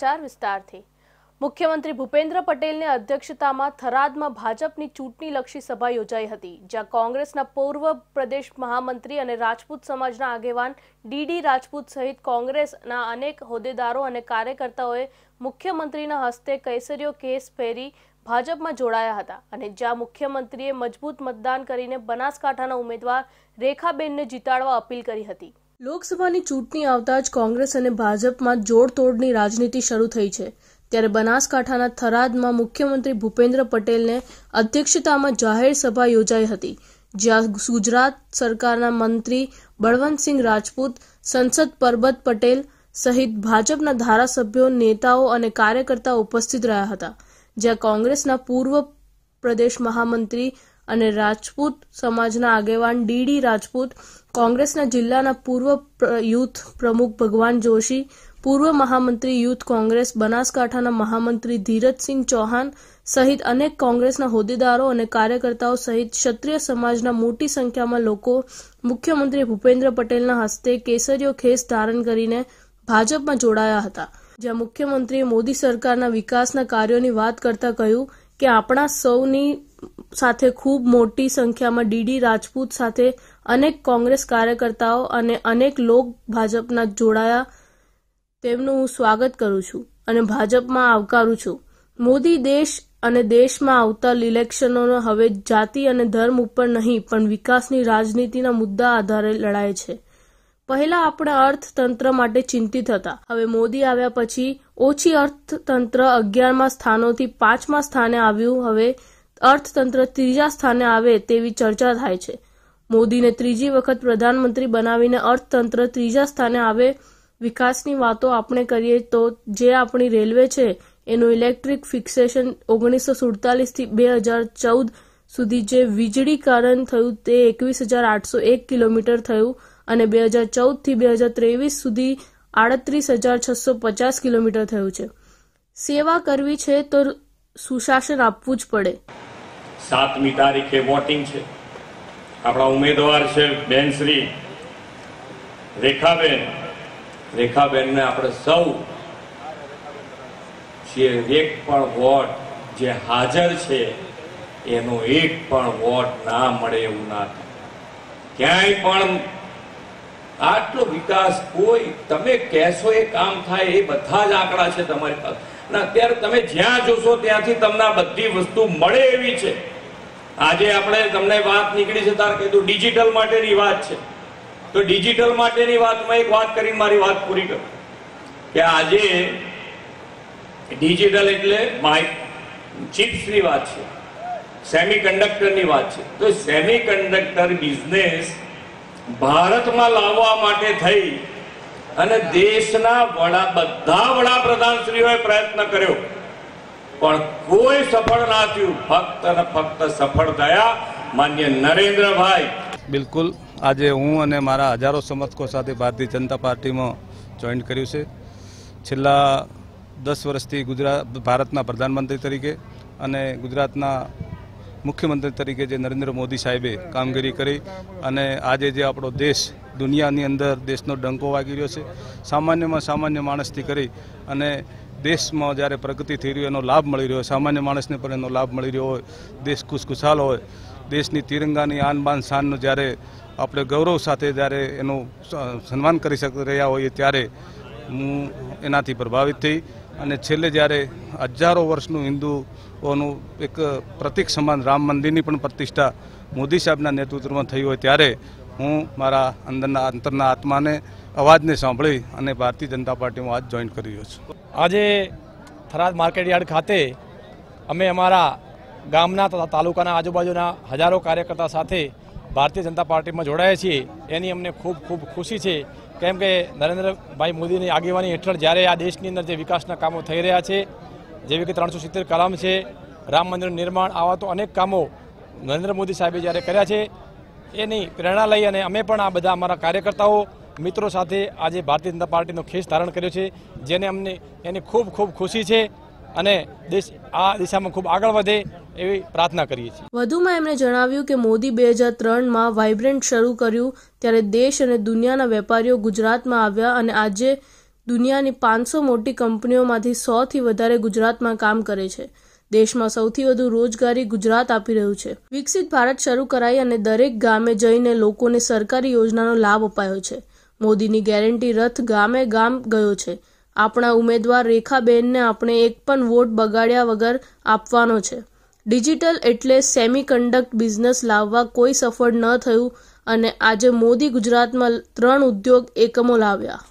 સમાચાર વિસ્તારથી। મુખ્યમંત્રી ભૂપેન્દ્ર પટેલની અધ્યક્ષતામાં થરાદમાં ભાજપની ચૂંટણીલક્ષી સભા યોજાઈ હતી, જ્યાં કોંગ્રેસના પૂર્વ પ્રદેશ મહામંત્રી અને રાજપૂત સમાજના આગેવાન ડીડી રાજપૂત સહિત કોંગ્રેસના અનેક હોદ્દેદારો અને કાર્યકર્તાઓએ મુખ્યમંત્રીના હસ્તે કેસરીયો કેસ પહેરી ભાજપમાં જોડાયા હતા અને જ્યાં મુખ્યમંત્રીએ મજબૂત મતદાન કરીને બનાસકાંઠાના ઉમેદવાર રેખાબેનને જીતાડવા અપીલ કરી હતી। લોકસભાની ચૂંટણી આવતા જ કોંગ્રેસ અને ભાજપમાં જોડતોડની રાજનીતિ શરૂ થઈ છે, ત્યારે બનાસકાંઠાના થરાદમાં મુખ્યમંત્રી ભૂપેન્દ્ર પટેલને અધ્યક્ષતામાં જાહેર સભા યોજાઈ હતી, જ્યાં ગુજરાત સરકારના મંત્રી બળવંતસિંહ રાજપૂત, સંસદ પરબત પટેલ સહિત ભાજપના ધારાસભ્યો, નેતાઓ અને કાર્યકર્તાઓ ઉપસ્થિત રહ્યા હતા, જ્યાં કોંગ્રેસના પૂર્વ પ્રદેશ મહામંત્રી અને રાજપૂત સમાજના આગેવાન ડીડી રાજપૂત, કોંગ્રેસના જિલ્લાના પૂર્વ યુથ પ્રમુખ ભગવાન જોશી, પૂર્વ મહામંત્રી યુથ કોંગ્રેસ બનાસકાંઠાના મહામંત્રી ધીરજસિંહ ચૌહાણ સહિત અનેક કોંગ્રેસના હોદ્દેદારો અને કાર્યકર્તાઓ સહિત ક્ષત્રિય સમાજના મોટી સંખ્યામાં લોકો મુખ્યમંત્રી ભૂપેન્દ્ર પટેલના હસ્તે કેસરીયો ખેસ ધારણ કરીને ભાજપમાં જોડાયા હતા, જ્યાં મુખ્યમંત્રીએ મોદી સરકારના વિકાસના કાર્યોની વાત કરતા કહ્યું કે આપણા સૌની સાથે ખૂબ મોટી સંખ્યામાં ડીડી રાજપૂત સાથે અનેક કોંગ્રેસ કાર્યકર્તાઓ અને અનેક લોક ભાજપના જોડાયા, તેમનું હું સ્વાગત કરું છું અને ભાજપમાં આવકારું છું। મોદી દેશ અને દેશમાં આવતા ઇલેક્શનો હવે જાતિ અને ધર્મ ઉપર નહીં પણ વિકાસની રાજનીતિના મુદ્દા આધારે લડાય છે। પહેલા આપણે અર્થતંત્ર માટે ચિંતિત હતા, હવે મોદી આવ્યા પછી ઓછી અર્થતંત્ર 11મા સ્થાનોથી 5મા સ્થાને આવ્યું, હવે અર્થતંત્ર 3જા સ્થાને આવે તેવી ચર્ચા થાય છે। મોદીને ત્રીજી વખત પ્રધાનમંત્રી બનાવીને અર્થતંત્ર 3જા સ્થાને આવે। વિકાસની વાતો આપણે કરીએ તો જે આપણી રેલવે છે એનું ઇલેક્ટ્રિક ફિક્સેશન 1947 થી 2014 સુધી જે વીજળીકરણ થયું તે 21,801 કિલોમીટર થયું અને 2014 થી 2023 સુધી 38,650 કિલોમીટર થયું છે। સેવા કરવી છે તો સુશાસન આપવું જ પડે। 7મી તારીખે વોટિંગ છે, આપણા ઉમેદવાર છે બેનશ્રી રેખાબેનને આપણે સૌ જે એક પણ વોટ જે હાજર છે એનો એક પણ વોટ ના મળે એવું ના થાય। ક્યાંય પણ આટલો વિકાસ કોઈ તમે કહેશો એ કામ થાય એ બધા જ આંકડા છે તમારી પાસે, અને અત્યારે તમે જ્યાં જોશો ત્યાંથી તમને બધી વસ્તુ મળે એવી છે। આજે આપણે તમને વાત નીકળી છે તાર કીધું ડિજિટલ માટેની વાત છે, તો ડિજિટલ માટેની વાતમાં એક વાત કરીને મારી વાત પૂરી કરું કે આજે ડિજિટલ એટલે ચિપ્સની વાત છે, સેમિકન્ડક્ટરની વાત છે, તો સેમિકન્ડક્ટર બિઝનેસ ભારતમાં લાવવા માટે થઈ અને દેશના બધા વડાપ્રધાનશ્રીઓએ પ્રયત્ન કર્યો પણ કોઈ સફળ ના થયું, ફક્ત અને ફક્ત સફળ થયા માન્ય નરેન્દ્રભાઈ। બિલકુલ, આજે હું અને મારા હજારો સમર્થકો સાથે ભારતીય જનતા પાર્ટીમાં જોઈન કર્યું છે। છેલ્લા 10 વર્ષથી ભારતના પ્રધાનમંત્રી તરીકે અને ગુજરાતના મુખ્યમંત્રી તરીકે જે નરેન્દ્ર મોદી સાહેબે કામગીરી કરી અને આજે જે આપણો દેશ દુનિયાની અંદર દેશનો ડંકો વાગી રહ્યો છે, સામાન્યમાં સામાન્ય માણસથી કરી અને દેશમાં જ્યારે પ્રગતિ થઈ રહી એનો લાભ મળી રહ્યો, સામાન્ય માણસને પણ એનો લાભ મળી રહ્યો હોય, દેશ ખુશખુશાલ હોય, દેશની તિરંગાની આન બાન શાનનું જ્યારે આપણે ગૌરવ સાથે જ્યારે એનું સન્માન કરી રહ્યા હોઈએ ત્યારે હું એનાથી પ્રભાવિત થઈ અને છેલ્લે જ્યારે હજારો વર્ષનું હિન્દુઓનું એક પ્રતિક સમાન રામ મંદિરની પણ પ્રતિષ્ઠા મોદી સાહેબના નેતૃત્વમાં થઈ હોય ત્યારે હું મારા અંતરના આત્માને અવાજને સાંભળી અને ભારતીય જનતા પાર્ટીમાં આજ જોઈન કરી રહ્યો છું। આજે થરાદ માર્કેટયાર્ડ ખાતે અમે અમારા ગામના તથા તાલુકાના આજુબાજુના હજારો કાર્યકર્તા સાથે ભારતીય જનતા પાર્ટીમાં જોડાયા છીએ। એની અમને ખૂબ ખૂબ ખુશી છે, કેમ કે નરેન્દ્રભાઈ મોદીની આગેવાની હેઠળ જ્યારે આ દેશની અંદર જે વિકાસના કામો થઈ રહ્યા છે, જેવી કે 370 કલમ છે, રામ મંદિરનું નિર્માણ, આવા તો અનેક કામો નરેન્દ્ર મોદી સાહેબે જ્યારે કર્યા છે એની પ્રેરણા લઈ અને અમે પણ આ બધા અમારા કાર્યકર્તાઓ મિત્રો સાથે આજે ભારતીય જનતા પાર્ટીનો ખેસ ધારણ કર્યો છે, જેને અમને એની ખૂબ ખૂબ ખુશી છે અને દેશ આ દિશામાં ખૂબ આગળ વધે એવી પ્રાર્થના કરીએ છીએ। વધુમાં એમણે જણાવ્યું કે મોદી 2003માં વાઇબ્રન્ટ શરૂ કર્યું ત્યારે દેશ અને દુનિયાના વેપારીઓ ગુજરાતમાં આવ્યા અને આજે દુનિયાની 500 મોટી કંપનીઓમાંથી 100થી વધારે ગુજરાતમાં કામ કરે છે. દેશમાં સૌથી વધુ રોજગારી ગુજરાત આપી રહ્યું છે. વિકસિત ભારત શરૂ કરાઈ અને દરેક ગામે જઈને લોકોને સરકારી યોજનાનો લાભ અપાયો છે. મોદીની ગેરંટી રથ ગામે ગામ ગયો છે. આપણા ઉમેદવાર રેખાબેનને આપણે એક પણ વોટ બગાડ્યા વગર આપવાનો છે. ડિજિટલ એટલે સેમિકન્ડક્ટર બિઝનેસ લાવવા કોઈ સફળ ન થયું અને આજે મોદી ગુજરાતમાં 3 ઉદ્યોગ એકમો લાવ્યા.